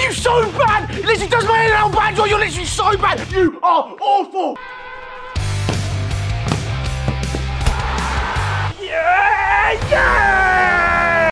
you so bad. It literally does my hair down bad. You're literally so bad. You are awful.